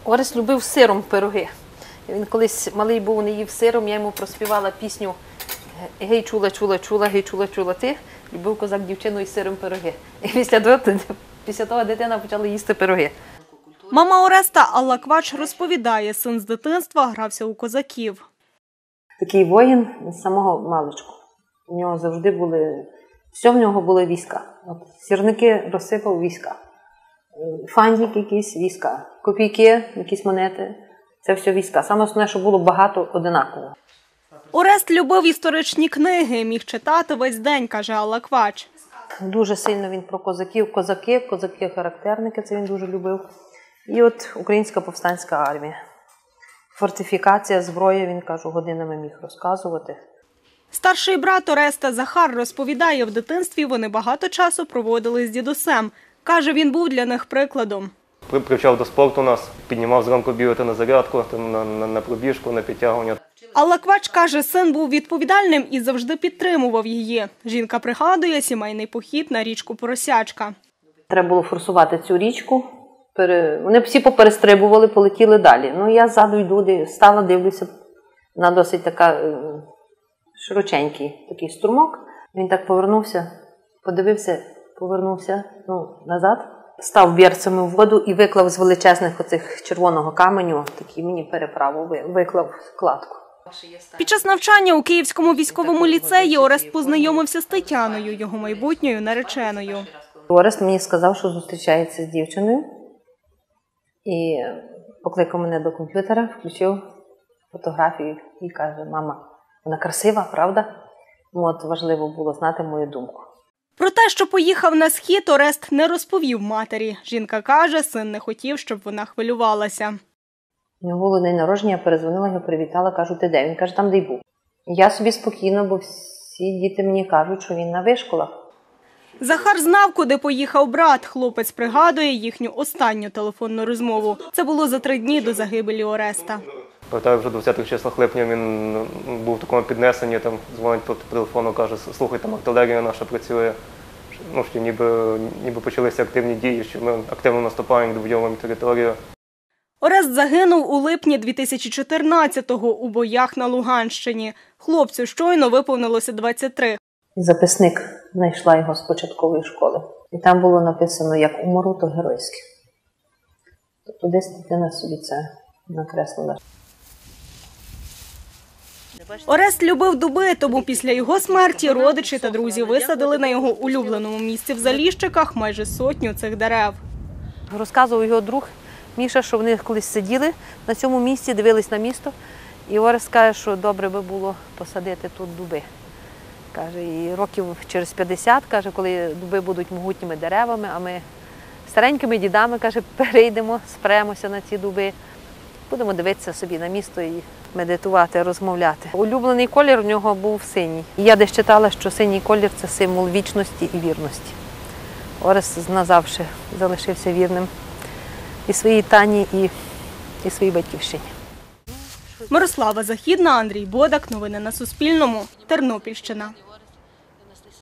Орест любив з сиром пироги. Він колись малий був, не їв сиром, я йому проспівала пісню «Гей, чула, чула, чула, гей, чула, чула ти». Любив козак дівчину із сиром пироги. І після того дитина почала їсти пироги. Мама Ореста Алла Квач розповідає, син з дитинства грався у козаків. Такий воїн з самого маличку. У нього завжди були, все в нього були війська. От, сірники розсипав війська. Фантик якісь війська. Копійки, якісь монети. Це все війська. Саме основне, що було багато одинаково. Орест любив історичні книги, міг читати весь день, каже Алла Квач. Дуже сильно він про козаків. Козаки-характерники, це він дуже любив. І от Українська повстанська армія. Фортифікація, зброя, він, кажу, годинами міг розказувати. Старший брат Ореста Захар розповідає, в дитинстві вони багато часу проводили з дідусем. Каже, він був для них прикладом. Привчав до спорту нас, піднімав зранку бігати на зарядку, на пробіжку, на підтягування. Алла Квач каже, син був відповідальним і завжди підтримував її. Жінка пригадує сімейний похід на річку Поросячка. Треба було форсувати цю річку. Вони всі поперестрибували, полетіли далі. Ну, я ззаду йду, стала, дивлюся на досить така широченький такий струмок. Він так повернувся, подивився, повернувся назад. Став берцями в воду і виклав з величезних оцих червоного каменю, такий мені переправу, виклав кладку. Під час навчання у Київському військовому ліцеї Орест познайомився з Тетяною, його майбутньою нареченою. Орест мені сказав, що зустрічається з дівчиною. І покликав мене до комп'ютера, включив фотографію і каже: «Мама, вона красива, правда?» От важливо було знати мою думку. Про те, що поїхав на схід, Орест не розповів матері. Жінка каже, син не хотів, щоб вона хвилювалася. У нього було день народження, я перезвонила, його привітала, кажу: «Ти де?» Він каже: «Там, де й був». Я собі спокійно, бо всі діти мені кажуть, що він на вишколах. Захар знав, куди поїхав брат. Хлопець пригадує їхню останню телефонну розмову. Це було за 3 дні до загибелі Ореста. Пам'ятаю, вже 20-х числах липня він був в такому піднесенні, там дзвонить по телефону, каже: «Слухай, там артилерія наша працює». Що ніби почалися активні дії, що ми активно наступаємо, відвоюємо територію. Орест загинув у липні 2014-го у боях на Луганщині. Хлопцю щойно виповнилося 23. Записник знайшла його з початкової школи. І там було написано: «Як умру, то геройське». Тобто десь дитина собі це накреслила. Орест любив дуби, тому після його смерті родичі та друзі висадили на його улюбленому місці в Заліщиках майже 100 цих дерев. Розказував його друг Міша, що вони колись сиділи на цьому місці, дивились на місто. І Орест каже, що добре би було посадити тут дуби. Каже, і років через 50, каже, коли дуби будуть могутніми деревами, а ми старенькими дідами, каже, перейдемо, спремося на ці дуби. Будемо дивитися собі на місто і медитувати, розмовляти. Улюблений колір у нього був синій. І я десь читала, що синій колір – це символ вічності і вірності. Орест назавжди залишився вірним і своїй Тані, і своїй батьківщині. Мирослава Західна, Андрій Бодак. Новини на Суспільному. Тернопільщина.